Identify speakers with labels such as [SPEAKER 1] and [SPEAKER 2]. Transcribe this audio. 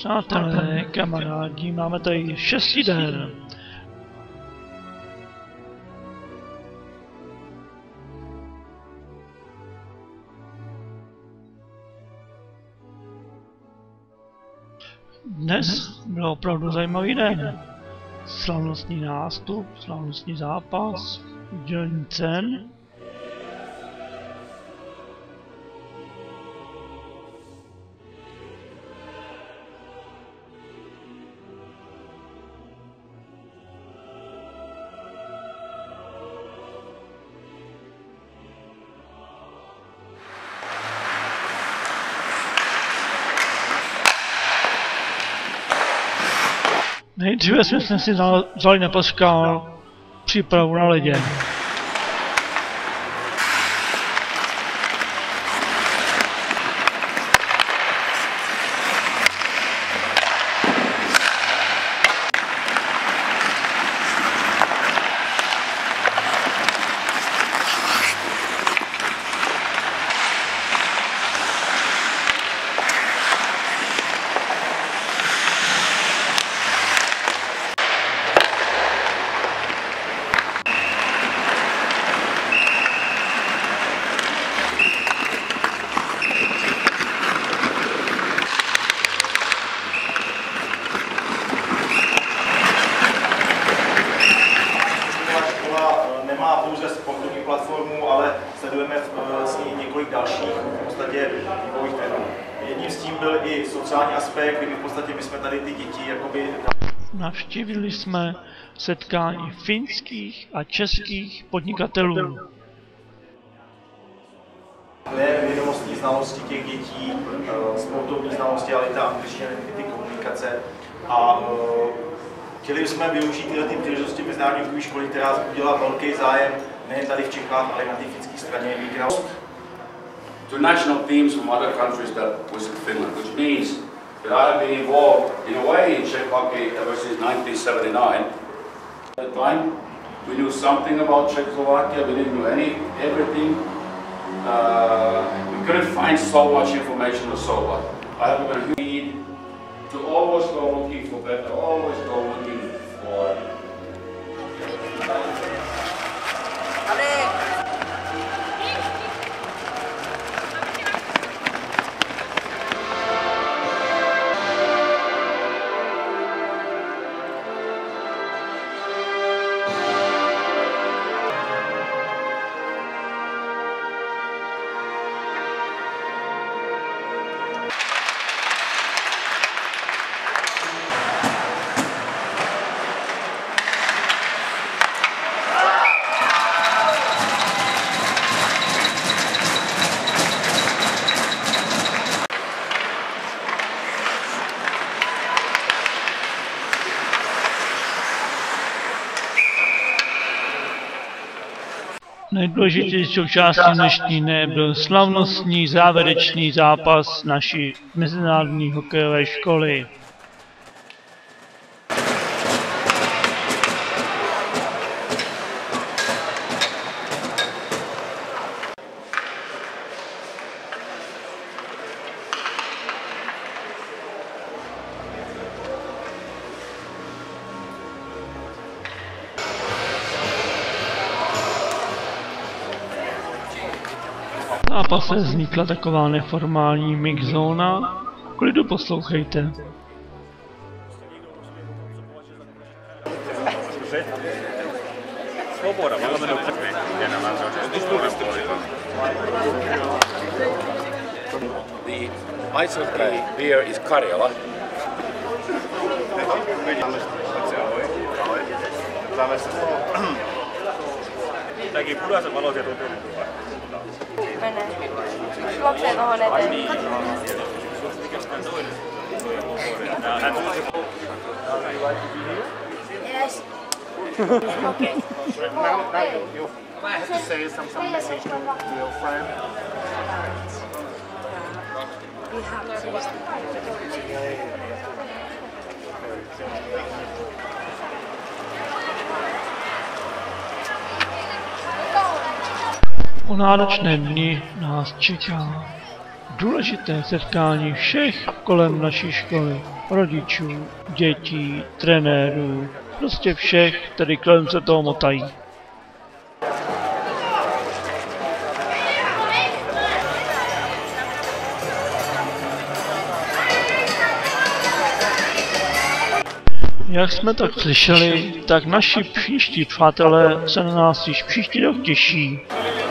[SPEAKER 1] Přátelé, kamarádi, máme tady 6. den. Dnes byl opravdu zajímavý den. Slavnostní nástup, slavnostní zápas, udělení cen. Nejdříve jsme si vzali na Paskál přípravu na ledě.
[SPEAKER 2] Nemá pouze sportovní platformu, ale sledujeme s ní několik dalších v podstatě vývojových trendů. Jedním z tím byl i sociální aspekt, kdy v podstatě my jsme tady ty děti jakoby...
[SPEAKER 1] Navštívili jsme setkání finských a českých podnikatelů.
[SPEAKER 2] Nejen vědomostní znalosti těch dětí, sportovní znalosti, ale i ta angličtina, ty komunikace. A chtěli jsme využít tyhle příležitosti mezinárodní výukovy školy, která udělala velký zájem nejen tady v Čechách, ale i na té finské straně.
[SPEAKER 3] To national teams from other countries that was in Finland, which means that I have been involved in a way in Czech hockey ever since 1979. At the time, we knew something about Czechoslovakia, we didn't know everything. We couldn't find so much information or so on. I have been need to always go looking for better, always go looking for...
[SPEAKER 1] Nejdůležitější součástí dnešní dne byl slavnostní závěrečný zápas naší mezinárodní hokejové školy. V zápase vznikla taková neformální mixzóna. Klidu poslouchejte.
[SPEAKER 3] The ice hockey beer is Karjala.
[SPEAKER 2] Näki punaisen valoisia tuntuu.
[SPEAKER 4] Mene. Juoksee tohon eteen. Yes. Okay.
[SPEAKER 5] You have to say some message to your friend.
[SPEAKER 4] We have to.
[SPEAKER 1] Po náročném dni nás čeká důležité setkání všech kolem naší školy. Rodičů, dětí, trenérů, prostě všech, kteří kolem se toho motají. Jak jsme tak slyšeli, tak naši příští přátelé se na nás již příští rok těší.